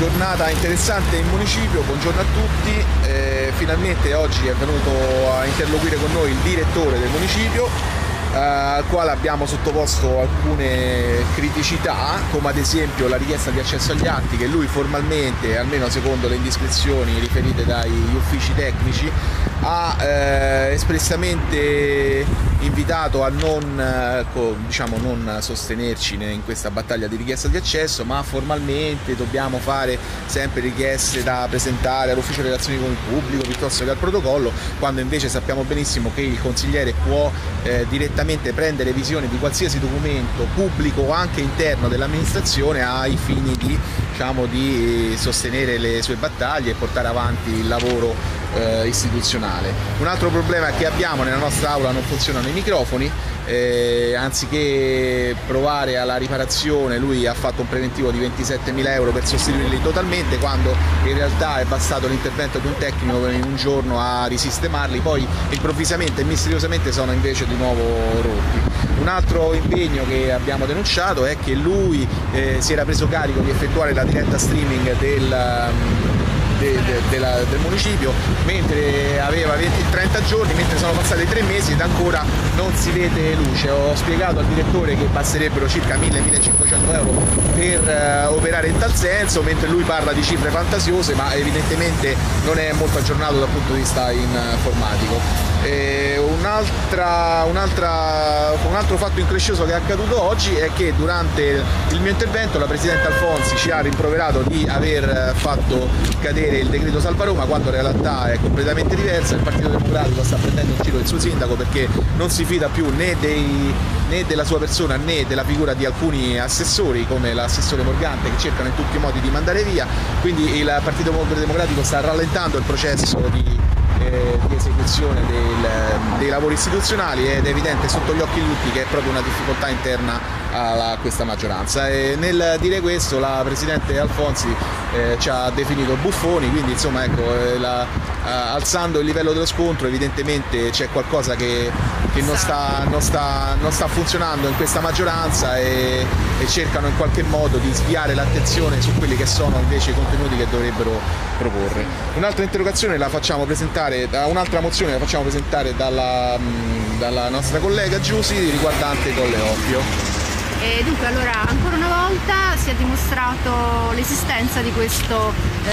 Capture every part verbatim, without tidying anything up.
giornata interessante in municipio, buongiorno a tutti. Eh, finalmente oggi è venuto a interloquire con noi il direttore del municipio, eh, al quale abbiamo sottoposto alcune criticità, come ad esempio la richiesta di accesso agli atti che lui formalmente, almeno secondo le indiscrezioni riferite dagli uffici tecnici, ha eh, espressamente invitato a non, diciamo, non sostenerci in questa battaglia di richiesta di accesso, ma formalmente dobbiamo fare sempre richieste da presentare all'ufficio relazioni con il pubblico piuttosto che al protocollo, quando invece sappiamo benissimo che il consigliere può eh, direttamente prendere visione di qualsiasi documento pubblico o anche interno dell'amministrazione ai fini di, diciamo, di sostenere le sue battaglie e portare avanti il lavoro eh, istituzionale. Un altro problema che abbiamo: nella nostra aula non funzionano i microfoni, eh, anziché provare alla riparazione lui ha fatto un preventivo di ventisettemila euro per sostituirli totalmente, quando in realtà è bastato l'intervento di un tecnico in un giorno a risistemarli, poi improvvisamente e misteriosamente sono invece di nuovo rotti. Un altro impegno che abbiamo denunciato è che lui eh, si era preso carico di effettuare la diretta streaming del De, de, de la, del municipio, mentre aveva venti trenta giorni, mentre sono passati tre mesi ed ancora non si vede luce. Ho spiegato al direttore che basterebbero circa mille millecinquecento euro per uh, operare in tal senso, mentre lui parla di cifre fantasiose, ma evidentemente non è molto aggiornato dal punto di vista informatico. E un'altra, un'altra, un altro fatto increscioso che è accaduto oggi è che durante il mio intervento la Presidente Alfonsi ci ha rimproverato di aver fatto cadere il decreto Salva Roma, quando in realtà è completamente diversa. Il Partito Democratico sta prendendo in giro il suo sindaco perché non si fida più né, dei, né della sua persona né della figura di alcuni assessori come l'assessore Morgante, che cercano in tutti i modi di mandare via. Quindi il Partito Democratico sta rallentando il processo di di esecuzione del, dei lavori istituzionali, ed è evidente sotto gli occhi di tutti che è proprio una difficoltà interna a questa maggioranza. E nel dire questo la Presidente Alfonsi eh, ci ha definito buffoni, quindi insomma ecco, eh, la, eh, alzando il livello dello scontro evidentemente c'è qualcosa che, che non, sta, non, sta, non sta funzionando in questa maggioranza, e, e cercano in qualche modo di sviare l'attenzione su quelli che sono invece i contenuti che dovrebbero proporre. Un'altra interrogazione la facciamo presentare, un'altra mozione la facciamo presentare dalla, dalla nostra collega Giussi, riguardante Colle Oppio. E dunque, allora, ancora una volta si è dimostrato l'esistenza di questo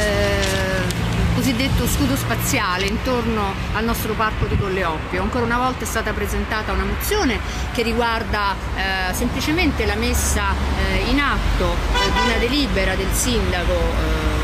eh, cosiddetto scudo spaziale intorno al nostro parco di Colle Oppio. Ancora una volta è stata presentata una mozione che riguarda eh, semplicemente la messa eh, in atto eh, di una delibera del sindaco eh,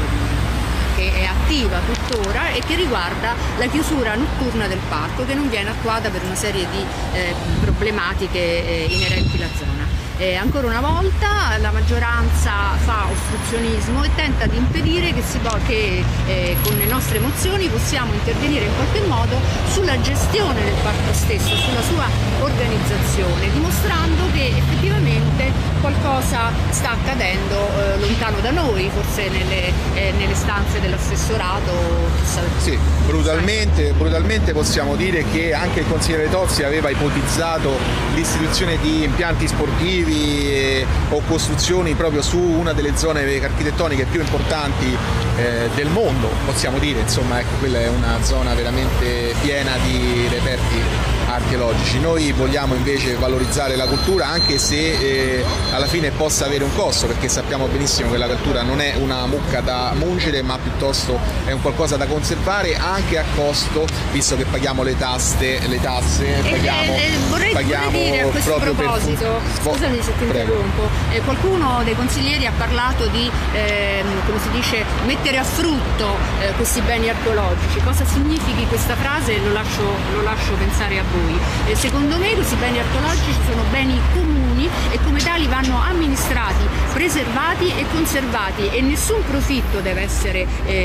che è attiva tuttora e che riguarda la chiusura notturna del parco, che non viene attuata per una serie di eh, problematiche eh, inerenti alla zona. Eh, ancora una volta la maggioranza fa ostruzionismo e tenta di impedire che, si che eh, con le nostre mozioni possiamo intervenire in qualche modo sulla gestione del parco stesso, sulla sua organizzazione, dimostrando che effettivamente qualcosa sta accadendo eh, lontano da noi, forse nelle, eh, nelle stanze dell'assessorato. Sì, brutalmente, brutalmente possiamo dire che anche il consigliere Tozzi aveva ipotizzato l'istituzione di impianti sportivi eh, o costruzioni proprio su una delle zone architettoniche più importanti eh, del mondo, possiamo dire. Insomma, ecco, quella è una zona veramente piena di reperti archeologici. Noi vogliamo invece valorizzare la cultura, anche se eh, alla fine possa avere un costo, perché sappiamo benissimo che la cultura non è una mucca da mungere, ma piuttosto è un qualcosa da conservare anche a costo, visto che paghiamo le tasse, le tasse e, paghiamo, e, vorrei, paghiamo vorrei dire a questo proposito, per... scusami se ti interrompo, eh, qualcuno dei consiglieri ha parlato di eh, come si dice, mettere a frutto eh, questi beni archeologici. Cosa significhi questa frase lo lascio, lo lascio pensare a voi. E secondo me questi beni archeologici sono beni comuni e come tali vanno amministrati, preservati e conservati, e nessun profitto deve essere,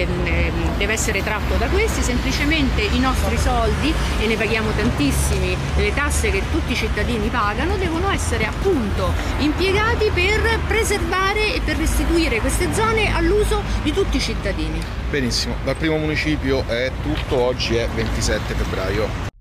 ehm, deve essere tratto da questi. Semplicemente i nostri soldi, e ne paghiamo tantissimi, le tasse che tutti i cittadini pagano, devono essere appunto impiegati per preservare e per restituire queste zone all'uso di tutti i cittadini. Benissimo, dal primo municipio è tutto, oggi è ventisette febbraio.